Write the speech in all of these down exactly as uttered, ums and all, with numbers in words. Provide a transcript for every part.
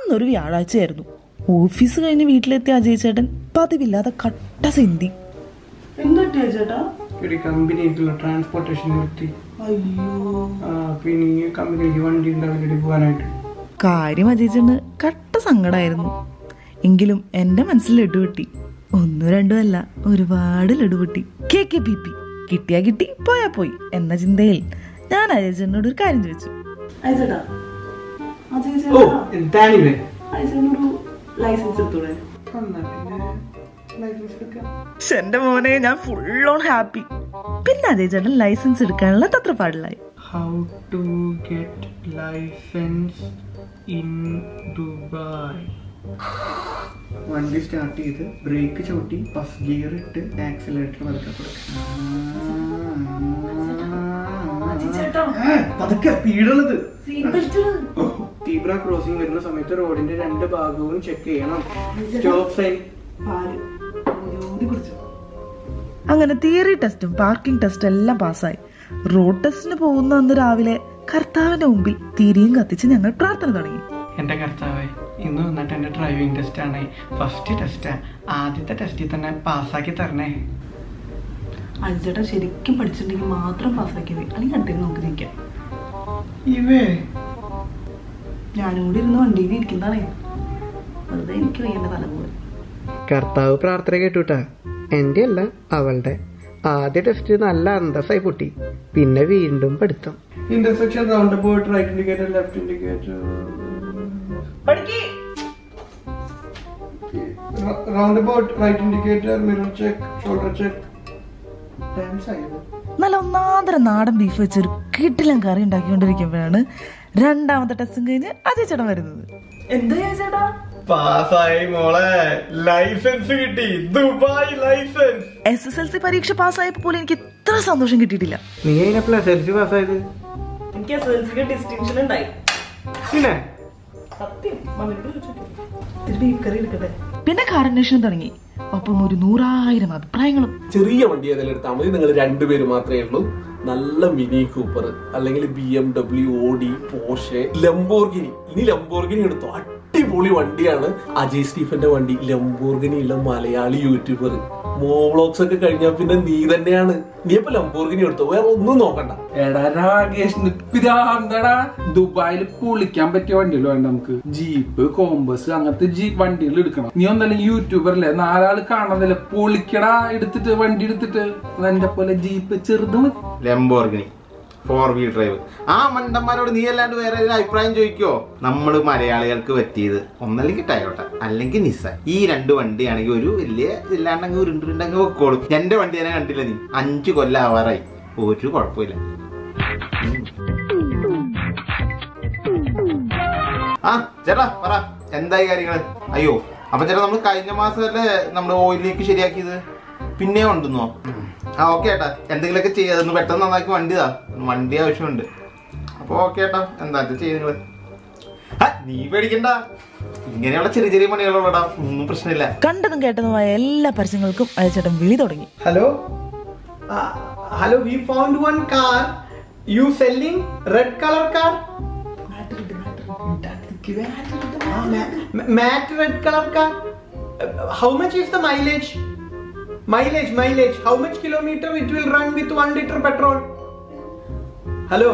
അന്നൊരു വ്യാഴാഴ്ചയായിരുന്നു. ഓഫീസ് കഴിഞ്ഞ് വീട്ടിലെത്തിയ അജയ് ചേട്ടൻ പതിവില്ലാതെ കട്ട സിന്തി. ചേട്ടാ ഒരു കമ്പനിക്കുള്ള ട്രാൻസ്പോർട്ടേഷൻ നിർത്തി. അയ്യോ പിന്നെ കമ്പനിക്ക് വണ്ടി ഉണ്ടാവില്ലേ പോകാനായിട്ട്. കാര്യം അജയ് ചേട്ടന് കട്ട സങ്കടമായിരുന്നു. എങ്കിലും എന്റെ മനസ്സിൽ ലഡു കിട്ടി. ഒന്നും രണ്ടും അല്ല, ഒരുപാട് ലഡു കിട്ടി. കെ കെ പി പി കിട്ടിയാ കിട്ടി, പോയാ പോയി എന്ന ചിന്തയിൽ ഞാൻ അജയ് ചേട്ടനോട് ഒരു കാര്യം ചോദിച്ചു. എന്റെ മോനെ, ഞാൻ ഫുൾ ഓൺ ഹാപ്പി. പിന്നെ അജയ് ചേട്ടൻ ലൈസൻസ് എടുക്കാനുള്ള തത്രപ്പാടിലായി. How to get licence in Dubai. വണ്ടി സ്റ്റാർട്ട് ചെയ്ത് ബ്രേക്ക് ചവിട്ടി ഫസ്റ്റ് ഗിയർ ഇട്ട് ആക്സിലേറ്റർ പതുക്കെ പതുക്കെ സ്പീഡുള്ളത്. സീബ്ര ക്രോസിംഗ് വരുന്ന സമയത്ത് റോഡിന്റെ രണ്ട് ഭാഗവും ചെക്ക് ചെയ്യണം. Stop sign. അങ്ങനെ തിയറി ടെസ്റ്റും പാർക്കിംഗ് ടെസ്റ്റും എല്ലാം പാസ്സായി. റോഡ് ടെസ്റ്റിന് പോകുന്ന അന്ന് രാവിലെ കർത്താവിന്റെ മുമ്പിൽ തിരിയും കത്തിച്ച് ഞങ്ങൾ പ്രാർത്ഥന തുടങ്ങി. എന്റെ കർത്താവേ, ഇന്ന് വന്നിട്ട് എന്റെ ഡ്രൈവിംഗ് ടെസ്റ്റ് ആണ്. ഫസ്റ്റ് ടെസ്റ്റ്, ആദ്യത്തെ ടെസ്റ്റിൽ തന്നെ പാസ്സാക്കി തരണേ. അഞ്ചേട്ടൻ ശരിക്കും പഠിച്ചിട്ടുണ്ടെങ്കിൽ മാത്രം പാസ്സാക്കി പോയി, അല്ലെങ്കിൽ കണ്ടിരുന്ന് നോക്കി നിൽക്കാം. ഇവേ ഞാനും കൂടി ഇരുന്ന് വണ്ടിയിൽ ഇരിക്കുന്നതാണേ, വെറുതെ എനിക്ക് വയ്യേണ്ട തലപോലെ. കർത്താവ് പ്രാർത്ഥന കേട്ടുട്ടാ. എന്റെ അല്ല, അവളുടെ. ആദ്യ ടെസ്റ്റ് നല്ല അന്തസ്സായി പൊട്ടി. പിന്നെ വീണ്ടും പഠിത്തം. Intersection roundabout right indicator left indicator roundabout right indicator mirror check shoulder check. നല്ല ഒന്നാന്തര നാടൻ ബീഫ് വെച്ചൊരു കിട്ടിലും കറി ഉണ്ടാക്കിക്കൊണ്ടിരിക്കുമ്പോഴാണ് രണ്ടാമത്തെ ടെസ്റ്റും കഴിഞ്ഞ് അജയ് ചേട്ടൻ വരുന്നത്. എന്താ ചേട്ടാ? പാസ്സായി മോളെ, ലൈസൻസ് കിട്ടി, Dubai licence. S S L C പരീക്ഷ പാസ്സായപ്പോ പോലും എനിക്ക് ഇത്ര സന്തോഷം കിട്ടിയിട്ടില്ല. നീ എസ് എൽ സി പാസ്സായത്? എനിക്ക് എസ് എൽ സിക്ക് ഡിസ്റ്റിങ്ഷൻ ഉണ്ടായി. പിന്നെ പിന്നെ കാരന്വേഷണം തുടങ്ങി. ഒപ്പം ഒരു നൂറായിരം അഭിപ്രായങ്ങളും. ചെറിയ വണ്ടി ഏതെങ്കിലും എടുത്താൽ മതി, നിങ്ങൾ രണ്ടുപേര് മാത്രമേ ഉള്ളൂ. നല്ല മിനി കൂപ്പർ അല്ലെങ്കിൽ B M W, Audi, Porsche, Lamborghini. ഇനി ലംബോർഗിനി എടുത്തോ, അടിപൊളി വണ്ടിയാണ്. അജയ് സ്റ്റീഫന്റെ വണ്ടി. ലംബോർഗിനി ഉള്ള മലയാളി യൂട്യൂബർ. മോവ്ലോഗ്സ് ഒക്കെ കഴിഞ്ഞാൽ പിന്നെ നീ തന്നെയാണ്. നീ ഇപ്പൊ ലംബോർഗിനി എടുത്തോ, വേറെ ഒന്നും നോക്കണ്ട. എടാ രാകേഷ്, പിരാന്തടാ. ദുബായിൽ പൊളിക്കാൻ പറ്റിയ വണ്ടികൾ വേണ്ട നമുക്ക്. ജീപ്പ്, കോമ്പസ് അങ്ങനത്തെ ജീപ്പ് വണ്ടികൾ എടുക്കണം. നീ ഒന്നല്ലെങ്കിൽ യൂട്യൂബറല്ലേ, നാലാള് കാണുന്നില്ല. പൊളിക്കടാ എടുത്തിട്ട്, വണ്ടി എടുത്തിട്ട്. എന്റെ പോലെ ജീപ്പ് ചെറുതും ലംബോർഗിനി ഫോർ വീൽ ഡ്രൈവ്. ആ മണ്ടന്മാരോട് നീ അല്ലാണ്ട് വേറെ ഒരു അഭിപ്രായം ചോദിക്കോ? നമ്മള് മലയാളികൾക്ക് പറ്റിയത് ഒന്നല്ലെങ്കിൽ ടയോട്ട അല്ലെങ്കിൽ നിസ്സാൻ. ഈ രണ്ട് വണ്ടിയാണെങ്കിൽ ഒരു വലിയ ഇല്ലാണ്ടെങ്കിൽ ഉരുണ്ടുണ്ടെങ്കിൽ വെക്കോളും. എന്റെ വണ്ടി തന്നെ കണ്ടില്ല നീ, അഞ്ചു കൊല്ലം ആവാറായി, ഒരു കുഴപ്പമില്ല. ആ ചേട്ടാ പറ, എന്തായി കാര്യങ്ങള്? അയ്യോ അപ്പൊ ചേട്ടാ, നമ്മള് കഴിഞ്ഞ മാസമല്ലേ നമ്മള് ഓയിൽ ലീക്ക് ശരിയാക്കിയത്, പിന്നെ ഉണ്ടെന്നോ? ആ ഓക്കെ ഏട്ടാ, എന്തെങ്കിലുമൊക്കെ ചെയ്യാതൊന്ന് പെട്ടെന്ന് നന്നാക്കി വണ്ടിതാ, വണ്ടി ആവശ്യമുണ്ട്. അപ്പൊ ഓക്കെ ഏട്ടാ, എന്താ ചെയ്യ നിങ്ങള്? നീ പേടിക്കണ്ട, ഇങ്ങനെയുള്ള ചെറിയ ചെറിയ പണികളുള്ളടാ, ഒന്നും പ്രശ്നമില്ല. കണ്ടതും കേട്ടതുമായ എല്ലാ പരസ്യങ്ങൾക്കും അയച്ചേട്ടൻ വിളി തുടങ്ങി. Hello hello, we found one car. You selling red colour car? Matte red colour car. How much is the mileage? Mileage, mileage. How much kilometer it will run with one liter petrol? Hello?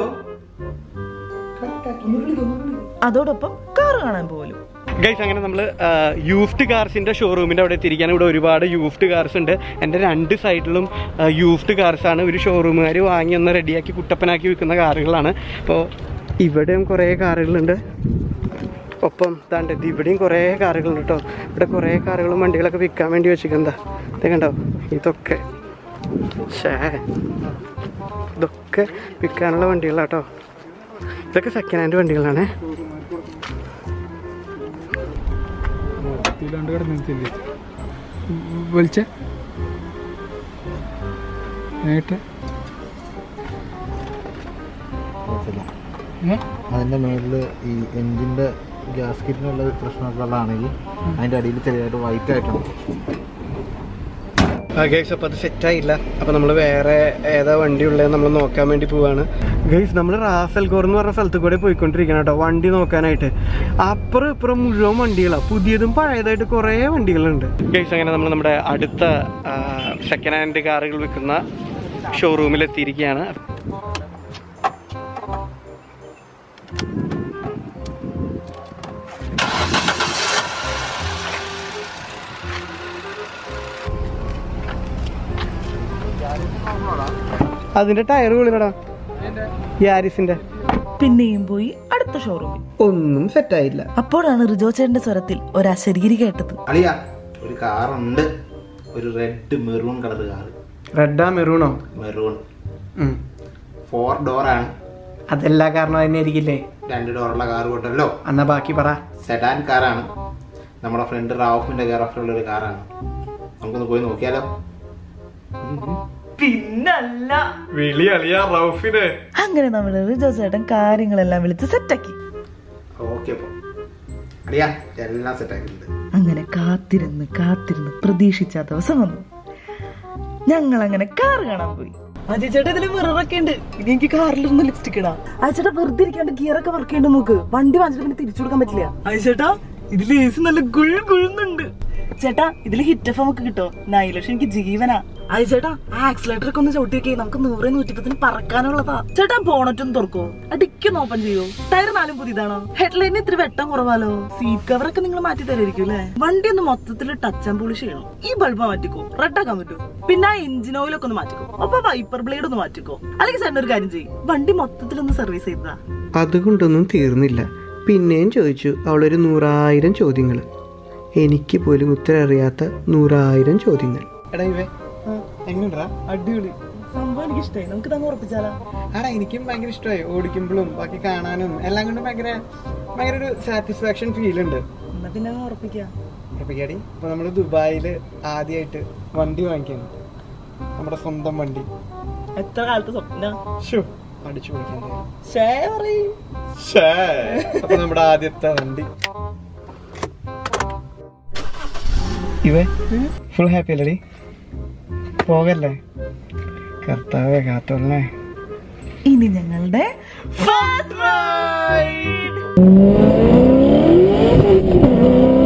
അതോടൊപ്പം car കാണാൻ പോലും. Guys, അങ്ങനെ നമ്മൾ used കാർസിൻ്റെ ഷോറൂമിൻ്റെ അവിടെ എത്തിയിരിക്കാൻ. ഇവിടെ ഒരുപാട് used cars ഉണ്ട്. എൻ്റെ രണ്ട് സൈഡിലും യൂസ്ഡ് കാർസാണ്. ഒരു ഷോറൂമുകാർ വാങ്ങി ഒന്ന് റെഡിയാക്കി കുട്ടപ്പനാക്കി വിൽക്കുന്ന കാറുകളാണ്. അപ്പോൾ ഇവിടെയും കുറേ കാറുകളുണ്ട്. ഒപ്പം താണ്ട് ഇവിടെയും കുറേ കാറുകളുണ്ട് കേട്ടോ. ഇവിടെ കുറേ കാറുകളും വണ്ടികളൊക്കെ വിൽക്കാൻ വേണ്ടി വെച്ചിരിക്കുന്നതാ. ഇത് കണ്ടോ, ഇതൊക്കെ ഷേ ഇതൊക്കെ വിൽക്കാനുള്ള വണ്ടികളാണ് കേട്ടോ. ഇതൊക്കെ സെക്കൻഡ് ഹാൻഡ് വണ്ടികളാണ്. വിളിച്ച അതിൻ്റെ മേളിൽ ഈ എൻജിൻ്റെ ഗ്യാസ്കിറ്റിനുള്ള പ്രശ്നമൊക്കെ ഉള്ളതാണെങ്കിൽ അതിൻ്റെ അടിയിൽ ചെറിയതായിട്ട് വൈറ്റ് ആയിട്ടാണ്. ഗൈസ് അപ്പോൾ അത് സെറ്റായില്ല. അപ്പോൾ നമ്മൾ വേറെ ഏതാ വണ്ടി ഉള്ളതെന്ന് നമ്മൾ നോക്കാൻ വേണ്ടി പോവാണ്. ഗൈസ് നമ്മൾ റാസൽഗോർ എന്ന് പറഞ്ഞ സ്ഥലത്ത് കൂടെ പോയിക്കൊണ്ടിരിക്കണം കേട്ടോ വണ്ടി നോക്കാനായിട്ട്. അപ്പുറം ഇപ്പുറം മുഴുവൻ വണ്ടികളാണ്, പുതിയതും പഴയതായിട്ട് കുറേ വണ്ടികളുണ്ട്. ഗൈസ് അങ്ങനെ നമ്മൾ നമ്മുടെ അടുത്ത സെക്കൻഡ് ഹാൻഡ് കാറുകൾ വിൽക്കുന്ന ഷോറൂമിൽ എത്തിയിരിക്കുകയാണ്. അതിന്റെ ടയർ വിളിക്കടാ യാരിസിന്റെ. പിന്നെയും പോയി അടുത്ത ഷോറൂമിൽ. ഒന്നും സെറ്റായില്ല. അപ്പോഴാണ് റിജോ ചേട്ടന്റെ സ്വരത്തിൽ ഒരു അശരീരി കേട്ടത്. അളിയ ഒരു കാറുണ്ട്, ഒരു റെഡ് മെറൂൺ കളർ കാർ. റെഡാ മെറൂണോ? മെറൂൺ ഫോർ ഡോർ ആണ്. അതെല്ലാ കാരണം തന്നെ ആയിരിക്കില്ലേ? രണ്ട് ഡോറുള്ള കാർ കൊണ്ടല്ലോ. എന്നാ ബാക്കി പറ. സെഡാൻ കാറാണ്. നമ്മുടെ ഫ്രണ്ട് റാവുഫിന്റെ കെയർ ഓഫിലുള്ള ഒരു കാറാണ്. നമുക്കൊന്ന് പോയി നോക്കിയാലോ? പിന്നല്ല വിളി അളിയാ റൌഫിനെ. അങ്ങനെ നമ്മള് റിജോ ചേട്ടൻ കാര്യങ്ങളെല്ലാം വിളിച്ച് സെറ്റാക്കി. ഓക്കെ അളിയാ എല്ലാം സെറ്റാക്കിയിട്ടുണ്ട്. അങ്ങനെ കാത്തിരുന്ന് കാത്തിരുന്ന് പ്രതീക്ഷിച്ച ദിവസം വന്നു. ഞങ്ങൾ അങ്ങനെ കാർ കാണാൻ പോയി. അജയ് ചേട്ടാ ഇതില് മിററൊക്കെ ഉണ്ട്. ഇനി എനിക്ക് കാറിലിരുന്ന് ലിപ്സ്റ്റിക് ഇടാം. അജയ് ചേട്ടാ വെറുതെ ഇരിക്കാണ്ട് ഗിയർ ഒക്കെ വർക്ക് ചെയ്യണ്ട നോക്ക്. വണ്ടി വാങ്ങിച്ചിട്ട് പിന്നെ തിരിച്ചു കൊടുക്കാൻ പറ്റില്ല. അജയ് ചേട്ടാ ഇതില് ഏസി നല്ല ഗുൾ ഗുഴുന്നുണ്ട്. ചേട്ടാ ഇതില് ഹിറ്റ് എഫ് നമുക്ക് കിട്ടോ? നൈലക്ഷം എനിക്ക് ജീവനാ. അജയ് ചേട്ടാ ആക്സിലേറ്റർ ഒക്കെ ഒന്ന് ചവിട്ടി വെക്കേ. നമുക്ക് നൂറ് നൂറ്റിപ്പത്തിന് പറക്കാനുള്ളതാ. ചേട്ടാ ബോണറ്റൊന്ന് തുറക്കോ? ഡിക്കൊന്ന് ഓപ്പൺ ചെയ്യോ? ടയർ നാലും പുതിയതാണോ? ഹെഡ്ലൈനിന് ഇത്തിരി വെട്ടം കുറവാലോ? സീറ്റ് കവർ ഒക്കെ നിങ്ങൾ മാറ്റി തരായിരിക്കും അല്ലേ? വണ്ടി ഒന്ന് മൊത്തത്തിൽ ടച്ച് ആൻഡ് പോളിഷ് ചെയ്യണം. ഈ ബൾബ് മാറ്റിക്കോ, റെഡ് ആക്കാൻ പറ്റും. പിന്നെ ആ എഞ്ചിൻ ഓയിൽ ഒക്കെ ഒന്ന് മാറ്റിക്കോ. അപ്പൊ വൈപ്പർ ബ്ലേഡ് ഒന്ന് മാറ്റിക്കോ. അല്ലെങ്കിൽ ചേട്ടൻ ഒരു കാര്യം ചെയ്യും, വണ്ടി മൊത്തത്തിൽ ഒന്ന് സർവീസ് ചെയ്തതാ. അതുകൊണ്ടൊന്നും തീർന്നില്ല. പിന്നെയും ചോദിച്ചു അവളൊരു നൂറായിരം ചോദ്യങ്ങൾ. എനിക്ക് പോലും ഉത്തരം അറിയാത്ത നൂറായിരം ചോദ്യങ്ങൾ. എടാ ഇവേ എങ്ങനെയാ? അടിപൊളി സംഭവം എനിക്ക് ഇഷ്ടമായി. നമുക്ക് തന്നെ ഉറപ്പിച്ചാലോ? ആടാ എനിക്കും ഭയങ്കര ഇഷ്ടമായി. ഓടിക്കുമ്പോഴും ബാക്കി കാണാനും എല്ലാം കൊണ്ടും ഭയങ്കര ഭയങ്കര ഒരു സാറ്റിസ്ഫാക്ഷൻ ഫീൽ ഉണ്ട്. എന്നാ പിന്നെ ഉറപ്പിക്കാം. ഉറപ്പിക്കാടി. ഇപ്പൊ നമ്മള് ദുബായില് ആദ്യമായിട്ട് വണ്ടി വാങ്ങിക്കുന്നു, നമ്മുടെ സ്വന്തം വണ്ടി. എത്ര കാലത്ത് സ്വപ്ന അടിച്ചു പൊളിക്കാൻ. അപ്പൊ നമ്മുടെ ആദ്യത്തെ വണ്ടി. ഇവ ഫുൾ ഹാപ്പി അല്ലേ? പോകല്ലേ? കർത്താവേ കാത്തോളേ. ഇനി ഞങ്ങളുടെ ഫസ്റ്റ് റൈഡ്.